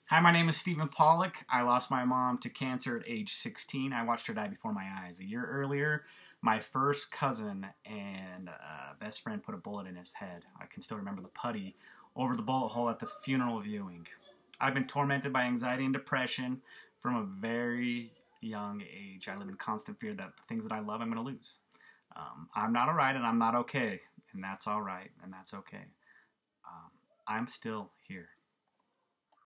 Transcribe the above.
Hi, my name is Stephen Pollock. I lost my mom to cancer at age 16. I watched her die before my eyes. A year earlier, my first cousin and best friend put a bullet in his head. I can still remember the putty over the bullet hole at the funeral viewing. I've been tormented by anxiety and depression from a very young age. I live in constant fear that the things that I love I'm going to lose. I'm not alright and I'm not okay, and that's alright and that's okay. I'm still here.